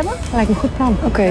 hebben? Lijkt me een goed plan. Oké.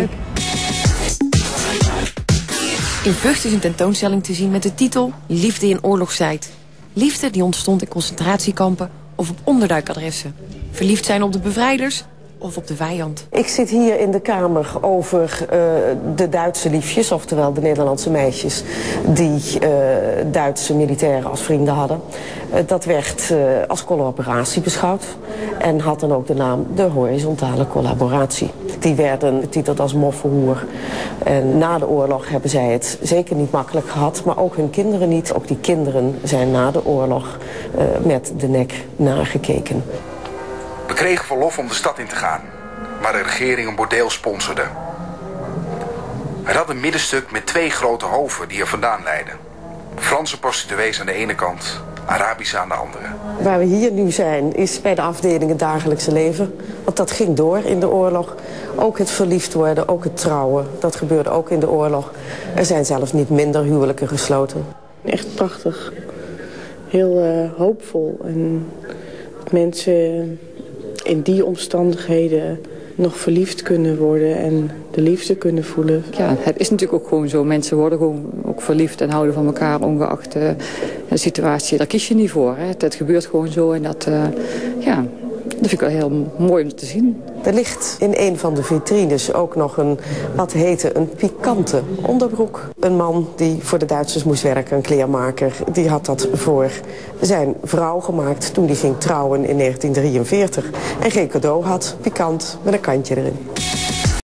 In Vught is een tentoonstelling te zien met de titel Liefde in oorlogstijd. Liefde die ontstond in concentratiekampen of op onderduikadressen. Verliefd zijn op de bevrijders of op de vijand. Ik zit hier in de kamer over de Duitse liefjes, oftewel de Nederlandse meisjes die Duitse militairen als vrienden hadden. Dat werd als collaboratie beschouwd en had dan ook de naam de horizontale collaboratie. Die werden betiteld als moffenhoer. En na de oorlog hebben zij het zeker niet makkelijk gehad, maar ook hun kinderen niet. Ook die kinderen zijn na de oorlog met de nek nagekeken. We kregen verlof om de stad in te gaan, waar de regering een bordeel sponsorde. Het had een middenstuk met 2 grote hoven die er vandaan leidden. Franse prostituees aan de ene kant, Arabische aan de andere. Waar we hier nu zijn is bij de afdeling het dagelijkse leven. Want dat ging door in de oorlog. Ook het verliefd worden, ook het trouwen. Dat gebeurde ook in de oorlog. Er zijn zelfs niet minder huwelijken gesloten. Echt prachtig. Heel hoopvol. En mensen in die omstandigheden nog verliefd kunnen worden en de liefde kunnen voelen. Ja, het is natuurlijk ook gewoon zo. Mensen worden gewoon ook verliefd en houden van elkaar ongeacht de situatie. Daar kies je niet voor. Hè. Het gebeurt gewoon zo en dat vind ik wel heel mooi om te zien. Er ligt in een van de vitrines ook nog een pikante onderbroek. Een man die voor de Duitsers moest werken, een kleermaker, die had dat voor zijn vrouw gemaakt toen die ging trouwen in 1943. En geen cadeau had, pikant, met een kantje erin.